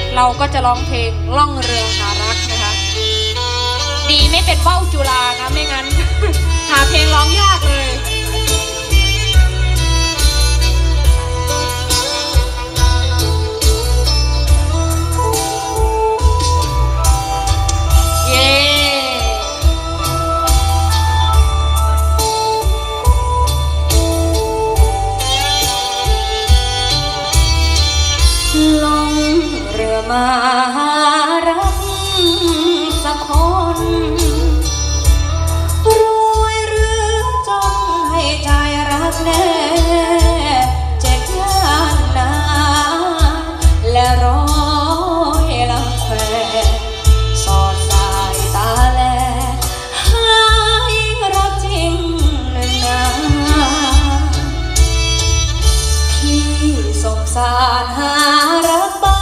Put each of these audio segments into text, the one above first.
เราก็จะร้องเพลงล่องเรือหารักนะคะดีไม่เป็นว่าวจุฬานะไม่งั้น หาเพลงร้องยากเลยมารักสักคนรวยหรือจนให้ใจรักแน่เจ็บย่านนาและร้อยลำแควสอดสายตาแลให้รักจริงหนึ่งนาที่สงสารหารักบ้า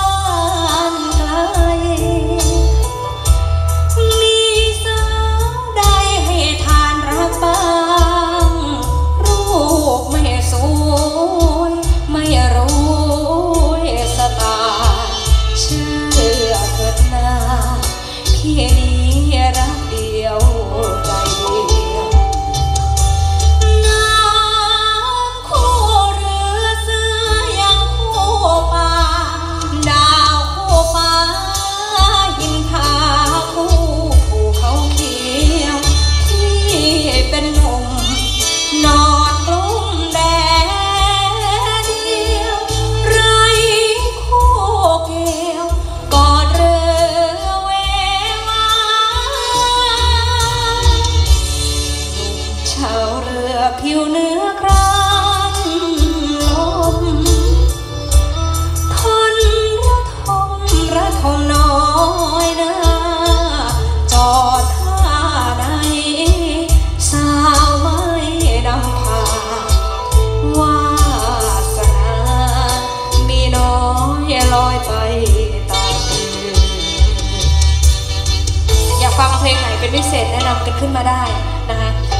มีสาวใดให้ทานรักบ้างรูปไม่สวยไม่รู้สตาเชื่อเถิดนาพี่นี้รักเดียวใจเดียวน้ำคู่เรือเสือยังคู่ป่าดาวคู่ฟ้าหินผาคู่ภูเขาเขียวที่เป็นหนุ่มนอนกลุ้มแดดเดียวไรคู่เกี่ยวกอดเรือเววาหนุ่มชาวเรือผิวเนื้อครามลมระทมน้อยนะจอดท่าใดสาวไม่นำพาวาสนามีน้อยลอยไปตามเรืออยากฟังเพลงไหนเป็นพิเศษแนะนำกันขึ้นมาได้นะคะ